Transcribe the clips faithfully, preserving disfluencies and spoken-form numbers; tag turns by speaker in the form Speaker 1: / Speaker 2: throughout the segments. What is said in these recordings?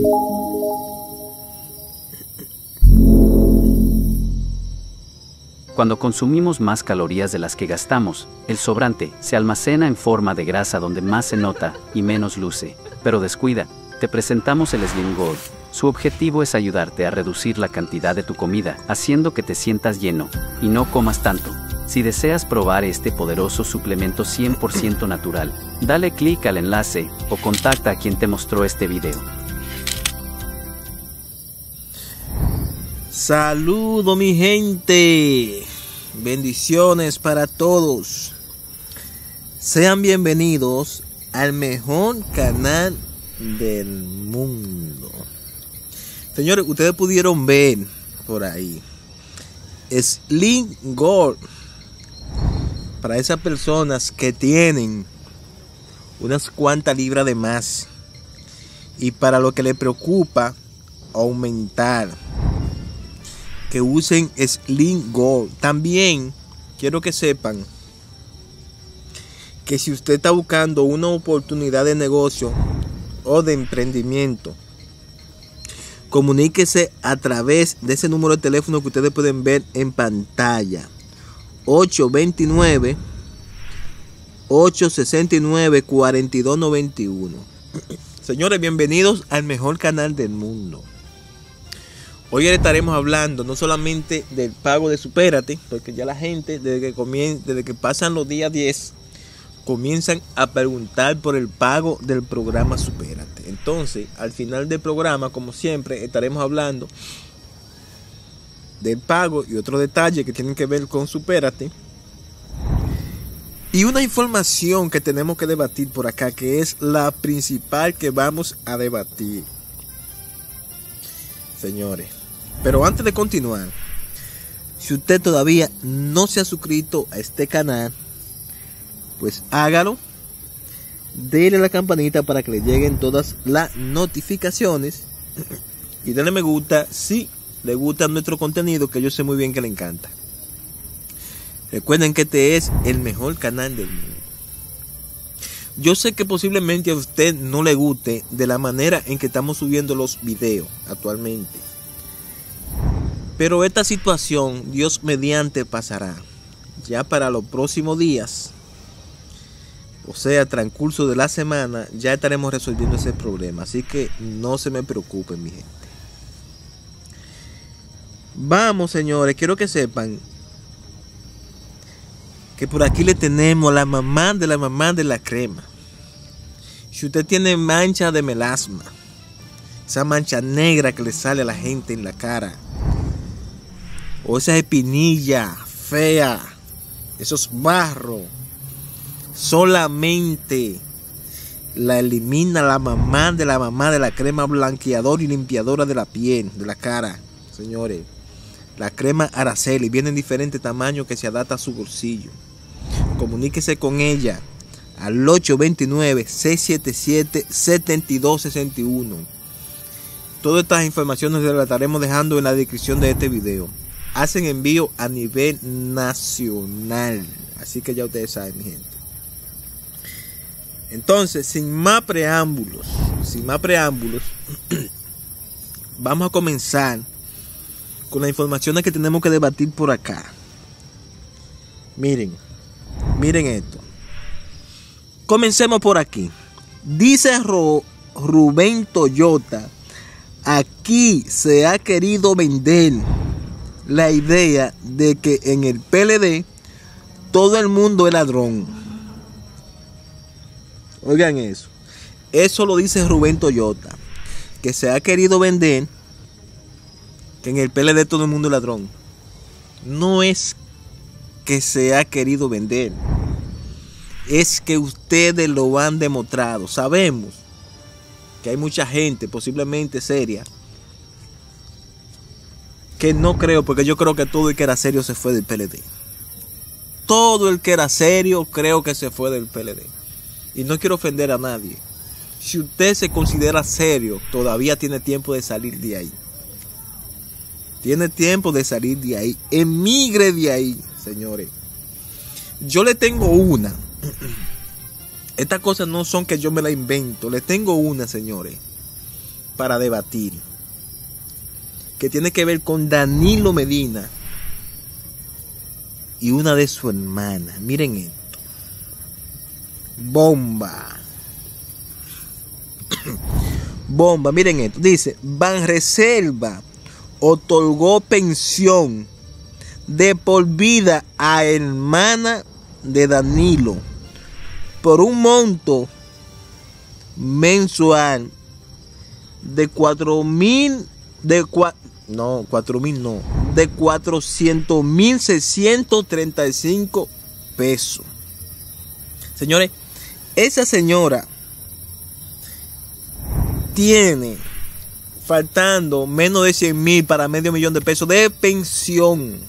Speaker 1: Cuando consumimos más calorías de las que gastamos, el sobrante se almacena en forma de grasa donde más se nota y menos luce. Pero descuida, te presentamos el Slim Gold. Su objetivo es ayudarte a reducir la cantidad de tu comida, haciendo que te sientas lleno y no comas tanto. Si deseas probar este poderoso suplemento cien por ciento natural, dale clic al enlace o contacta a quien te mostró este video.
Speaker 2: Saludo mi gente, bendiciones para todos. Sean bienvenidos al mejor canal del mundo. Señores, ustedes pudieron ver por ahí Slim Gold para esas personas que tienen unas cuantas libras de más y para lo que les preocupa aumentar, que usen Slim Gold. También quiero que sepan que si usted está buscando una oportunidad de negocio o de emprendimiento, comuníquese a través de ese número de teléfono que ustedes pueden ver en pantalla: ocho dos nueve, ocho seis nueve, cuatro dos nueve uno. Señores, bienvenidos al mejor canal del mundo. Hoy le estaremos hablando no solamente del pago de Supérate, porque ya la gente desde que, comien desde que pasan los días diez comienzan a preguntar por el pago del programa Supérate. Entonces, al final del programa, como siempre, estaremos hablando del pago y otros detalles que tienen que ver con Supérate. Y una información que tenemos que debatir por acá, que es la principal que vamos a debatir, señores. Pero antes de continuar, si usted todavía no se ha suscrito a este canal, pues hágalo. Dele a la campanita para que le lleguen todas las notificaciones. Y denle me gusta si le gusta nuestro contenido, que yo sé muy bien que le encanta. Recuerden que este es el mejor canal del mundo. Yo sé que posiblemente a usted no le guste de la manera en que estamos subiendo los videos actualmente, pero esta situación, Dios mediante, pasará. Ya para los próximos días, o sea, transcurso de la semana, ya estaremos resolviendo ese problema. Así que no se me preocupen, mi gente. Vamos, señores, quiero que sepan que por aquí le tenemos a la mamá de la mamá de la crema. Si usted tiene mancha de melasma, esa mancha negra que le sale a la gente en la cara, o esa espinilla fea, esos barros, solamente la elimina la mamá de la mamá de la crema blanqueadora y limpiadora de la piel, de la cara. Señores, la crema Araceli viene en diferentes tamaños que se adapta a su bolsillo. Comuníquese con ella al ocho dos nueve, seis siete siete, siete dos seis uno. Todas estas informaciones las estaremos dejando en la descripción de este video. Hacen envío a nivel nacional, así que ya ustedes saben, mi gente. Entonces, sin más preámbulos, sin más preámbulos, vamos a comenzar con las informaciones que tenemos que debatir por acá. Miren, miren esto. Comencemos por aquí. Dice Ro, Rubén Toyota, aquí se ha querido vender la idea de que en el P L D todo el mundo es ladrón. Oigan eso. Eso lo dice Rubén Toyota, que se ha querido vender que en el P L D todo el mundo es ladrón. No es que se ha querido vender, es que ustedes lo han demostrado. Sabemos que hay mucha gente posiblemente seria que no creo, porque yo creo que todo el que era serio se fue del P L D. Todo el que era serio creo que se fue del P L D. Y no quiero ofender a nadie. Si usted se considera serio, todavía tiene tiempo de salir de ahí. Tiene tiempo de salir de ahí. Emigre de ahí, señores. Yo le tengo una. Estas cosas no son que yo me la invento. Le tengo una, señores. para debatir, que tiene que ver con Danilo Medina y una de sus hermanas. Miren esto. Bomba. Bomba, miren esto. Dice, Banreserva otorgó pensión de por vida a hermana de Danilo por un monto mensual de cuatro mil, de cua, no, cuatro mil no, de cuatrocientos mil seiscientos treinta y cinco pesos. Señores, esa señora tiene faltando menos de cien mil para medio millón de pesos de pensión.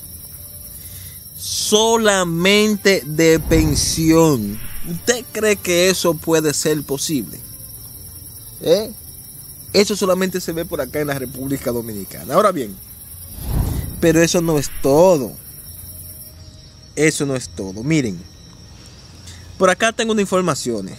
Speaker 2: Solamente de pensión. ¿Usted cree que eso puede ser posible? ¿Eh? Eso solamente se ve por acá en la República Dominicana. Ahora bien, pero eso no es todo. Eso no es todo. Miren, por acá tengo unas informaciones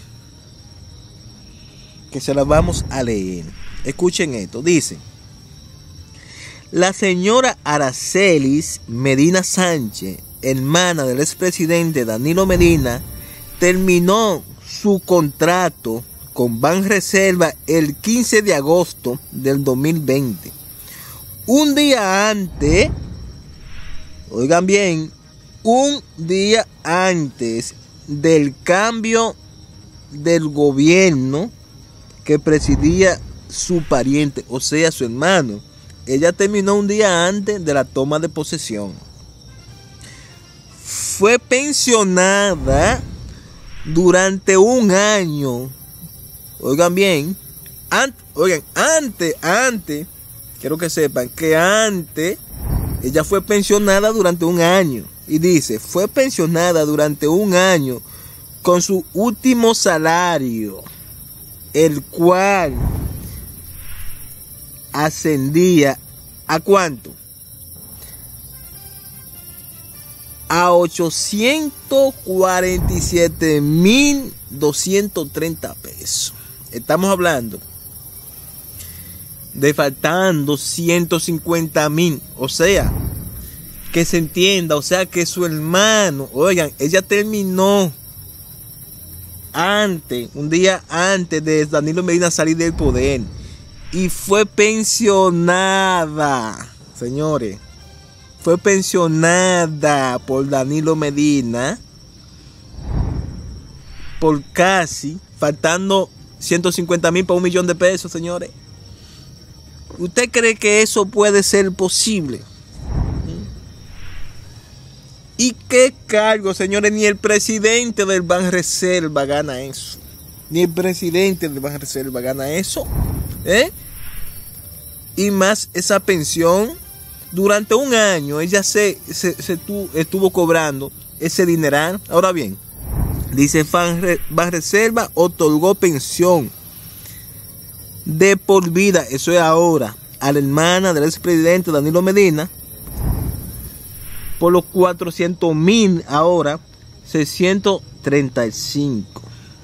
Speaker 2: que se las vamos a leer. Escuchen esto. Dice: la señora Aracelis Medina Sánchez, hermana del expresidente Danilo Medina, terminó su contrato con Banreserva el quince de agosto del dos mil veinte. Un día antes, oigan bien, un día antes del cambio del gobierno que presidía su pariente, o sea, su hermano. Ella terminó un día antes de la toma de posesión. Fue pensionada durante un año. Oigan bien, an, oigan, antes, antes, quiero que sepan que antes ella fue pensionada durante un año. Y dice, fue pensionada durante un año con su último salario, el cual ascendía ¿a cuánto? A ochocientos cuarenta y siete mil doscientos treinta pesos. Estamos hablando de faltando ciento cincuenta mil. O sea, que se entienda, o sea que su hermano, oigan, ella terminó antes, un día antes de Danilo Medina salir del poder, y fue pensionada, señores, fue pensionada por Danilo Medina por casi, faltando ciento cincuenta mil para un millón de pesos, señores. ¿Usted cree que eso puede ser posible? ¿Y qué cargo, señores? Ni el presidente del Banreserva gana eso. Ni el presidente del Banreserva gana eso. ¿Eh? Y más esa pensión. Durante un año ella se, se, se tu, estuvo cobrando ese dineral. Ahora bien, dice Banreserva otorgó pensión de por vida, eso es ahora, a la hermana del expresidente Danilo Medina, por los cuatrocientos mil, ahora seiscientos treinta y cinco.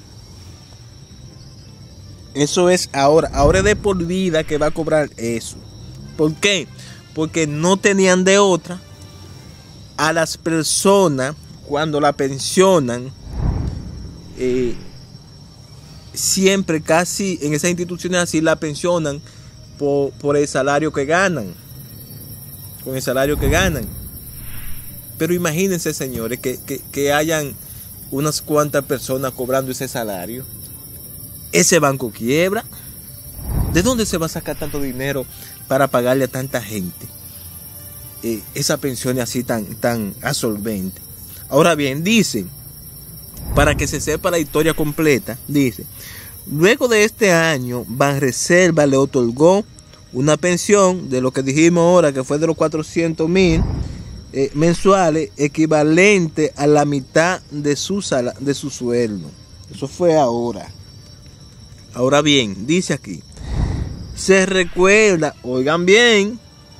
Speaker 2: Eso es ahora, ahora es de por vida que va a cobrar eso. ¿Por qué? Porque no tenían de otra. A las personas, cuando la pensionan, eh, siempre casi en esas instituciones así la pensionan por, por el salario que ganan. Con el salario que ganan. Pero imagínense, señores, que, que, que hayan unas cuantas personas cobrando ese salario. Ese banco quiebra. ¿De dónde se va a sacar tanto dinero para pagarle a tanta gente eh, esa pensión así tan, tan absorbente? Ahora bien, dice, para que se sepa la historia completa, dice, luego de este año, Banreserva le otorgó una pensión de lo que dijimos ahora, que fue de los cuatrocientos mil eh, mensuales, equivalente a la mitad de su, sala, de su sueldo. Eso fue ahora. Ahora bien, dice aquí, se recuerda, oigan bien,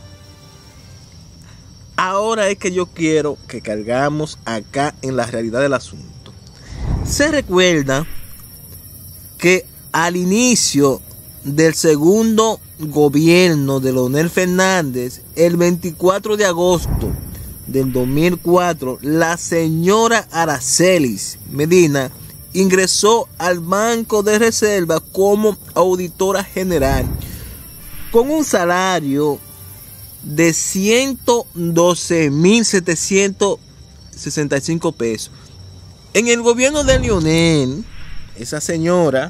Speaker 2: ahora es que yo quiero que cargamos acá en la realidad del asunto. Se recuerda que al inicio del segundo gobierno de Leonel Fernández, el veinticuatro de agosto del dos mil cuatro, la señora Aracelis Medina ingresó al Banco de Reserva como auditora general con un salario de ciento doce mil setecientos sesenta y cinco pesos. En el gobierno de Leonel, esa señora,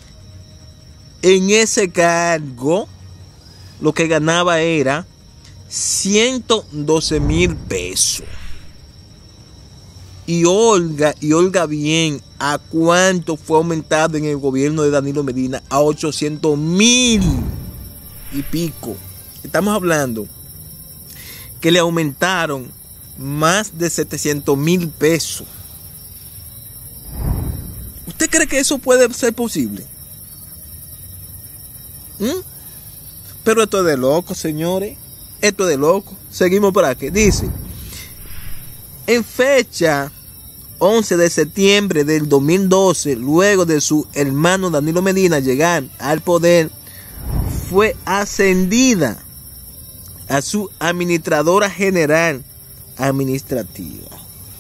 Speaker 2: en ese cargo, lo que ganaba era ciento doce mil pesos. Y Olga, y Olga bien, ¿a cuánto fue aumentado en el gobierno de Danilo Medina? A ochocientos mil y pico. Estamos hablando que le aumentaron más de setecientos mil pesos. ¿Usted cree que eso puede ser posible? ¿Mm? Pero esto es de loco, señores. Esto es de loco. Seguimos por aquí. Dice, en fecha once de septiembre del dos mil doce, luego de su hermano Danilo Medina llegar al poder, fue ascendida a su administradora general administrativa.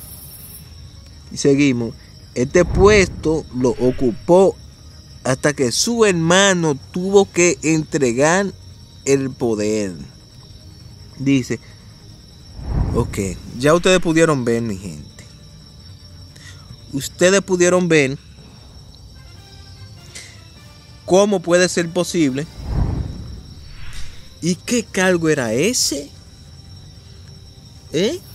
Speaker 2: Y seguimos. Este puesto lo ocupó hasta que su hermano tuvo que entregar el poder. Dice, ok, ya ustedes pudieron ver, mi gente. Ustedes pudieron ver cómo puede ser posible. ¿Y qué cargo era ese? ¿Eh?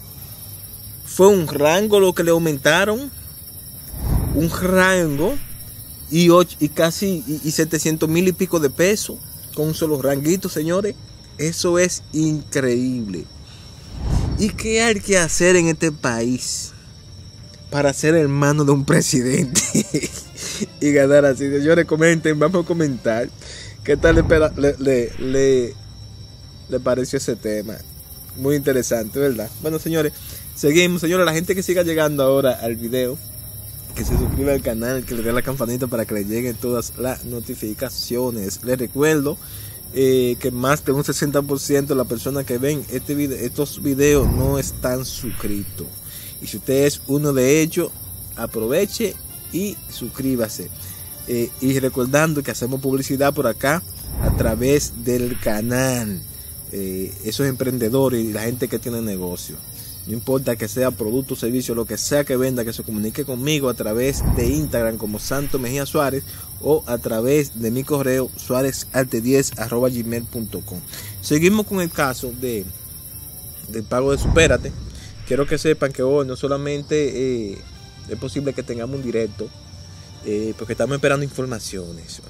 Speaker 2: ¿Fue un rango lo que le aumentaron? Un rango y, ocho, y casi y, y setecientos mil y pico de pesos con un solo ranguito, señores. Eso es increíble. ¿Y qué hay que hacer en este país para ser hermano de un presidente y ganar así? Señores, comenten, vamos a comentar qué tal le, le, le, le pareció ese tema. Muy interesante, ¿verdad? Bueno, señores, seguimos. Señores, la gente que siga llegando ahora al video, que se suscriba al canal, que le dé la campanita para que le lleguen todas las notificaciones. Les recuerdo eh, que más de un sesenta por ciento de las personas que ven este video, estos videos no están suscritos. Y si usted es uno de ellos, aproveche y suscríbase. Eh, y recordando que hacemos publicidad por acá a través del canal. Eh, esos emprendedores y la gente que tiene negocio. No importa que sea producto, servicio, lo que sea que venda, que se comunique conmigo a través de Instagram como Santo Mejía Suárez o a través de mi correo suárez arte diez arroba gmail punto com. Seguimos con el caso de del pago de Supérate. Quiero que sepan que hoy no solamente eh, es posible que tengamos un directo, eh, porque estamos esperando informaciones.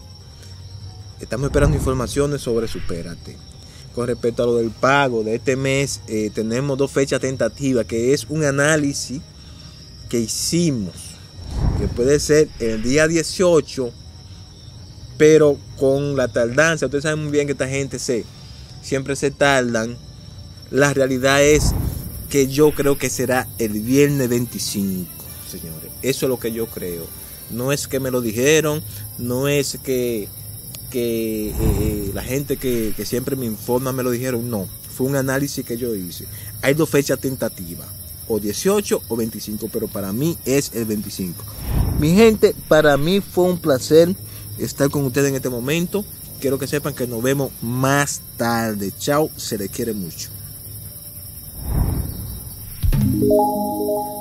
Speaker 2: Estamos esperando informaciones sobre Supérate. Con respecto a lo del pago de este mes, eh, tenemos dos fechas tentativas, que es un análisis que hicimos, que puede ser el día dieciocho, pero con la tardanza. Ustedes saben muy bien que esta gente se, siempre se tardan. La realidad es que yo creo que será el viernes veinticinco, señores. Eso es lo que yo creo. No es que me lo dijeron, no es que... que eh, la gente que, que siempre me informa me lo dijeron, no, fue un análisis que yo hice. Hay dos fechas tentativas, o dieciocho o veinticinco, pero para mí es el veinticinco. Mi gente, para mí fue un placer estar con ustedes en este momento. Quiero que sepan que nos vemos más tarde. Chao, se les quiere mucho.